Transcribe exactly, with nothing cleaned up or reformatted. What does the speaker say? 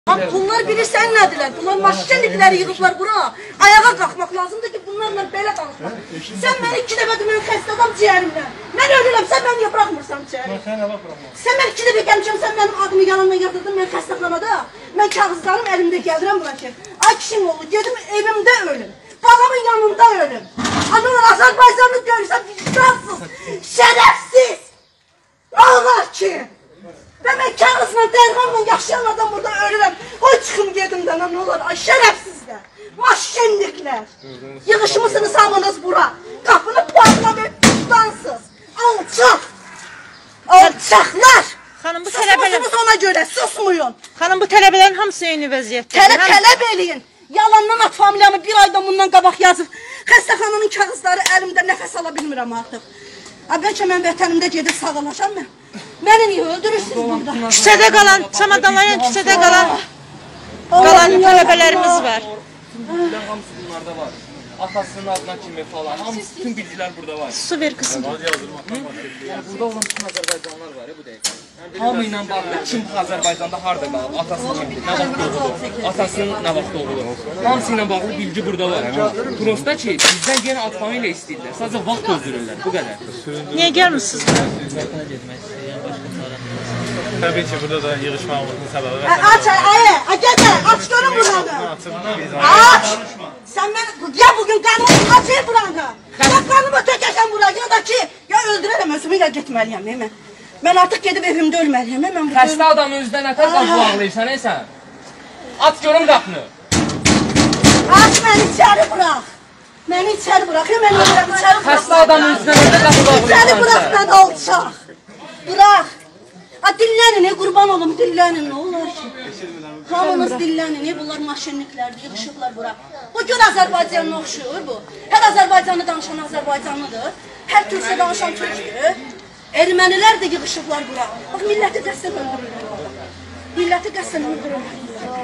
Bak bunlar bilirsən nədirlər? Bunlar maşinlikləri yığıblar bura. Ayağa qalxmaq lazımdır ki, bunlarla belə danışmaq. Sən məni iki dəfə demək xəstə adam ciyərimlə. Mən ölürəm, sən məni niyə bıraxmırsan ciyərim? Sən mən iki dəfə gəlmişəm, sən mənim adımı yalanla yazdırdın, mən xəstəxanada. Mən kağızlarım əlimdə gəlirəm bura ki. Ay kişinin oğlu, gedim evimdə ölüm. Babamın yanında ölüm. Anılar Azərbaycanı görürsən, vicdansız, şərəfsiz. Nə olar ki? Və mən kağızla, dərmanla yaşayan adam burada ölürəm. Oy çıxım gedimdən, nə olar? Ay şərəfsizlər, maşinliklər. Yığışmışsınız hamınız bura. Qapını bağlamayıb vicdansız. Alçaq. Alçaqlar. Xanım, bu tələbələr... Susmusunuz ona görə, susmuyun. Xanım, bu tələbələrin hamısı eyni vəziyyətdir. Tələb, tələb eləyin. Yalandan at familiyamı bir aydan bundan qabaq yazıb. Xəstəxananın kağızları əlimdə nəfəs ala bilmirəm artıq. Bəlkə mən vətənimdə gedib sağalaşam mən. Məni niyə öldürürsünüz burada? Küçədə qalan, çamadanlayan küçədə qalan, qalan tələbələrimiz var. Hamısı bunlarda var. Atasının adına kimi falan, hamısı bütün bilgiler burada var. Su ver kızım. Yani burada olan bütün Azərbaycanlılar var ya bu dəqiqə. Hamı ilə bağlı kim Azərbaycanda harda qalıb, atası kimdir, nə vaxt doğulur, atasının nə vaxt doğulur. Hamısı ilə bağlı bilgi burada var. Prosta ki, bizdən yenə at familiya istəyirlər, sadəcə vaxt öldürürlər, bu qədər. Niyə gəlmişsiniz? Təbii ki, burada da yığışmağımızın səbəbi Aç, ayə, gədə, aç görün buranı. Aç. Sən mən, ya bugün qanımı açır buranı. Ya qanımı tökəsən buraya, ya da ki, ya öldürərəm özümü, ya getməliyəm, mən. Mən artıq gedib evimdə ölməliyəm, mən. Xəstə adamı özdən nətər qapı bağlayırsan, ey sən? At görüm qapını. Aç, məni içəri bıraq. Məni içəri bıraq, mən ölürəm, içəri bıraq. Xəstə adamı özdən nətər qapı bağlayırsan sən? İçəri bıraq, mən alçaq. Bıraq. A, dillənin, qurban olum, dillənin, nə olar ki? Hamınız dillənin, bunlar maşinliklərdir, yığışıblar bura. Bu gün Azərbaycanına oxşuyur bu. Hər Azərbaycanlı danışan Azərbaycanlıdır, hər türkçə danışan türkdür. Ermənilər də yığışıblar bura. Bax, milləti qəsdən öldürürlər. Milləti qəsdən öldürürlər.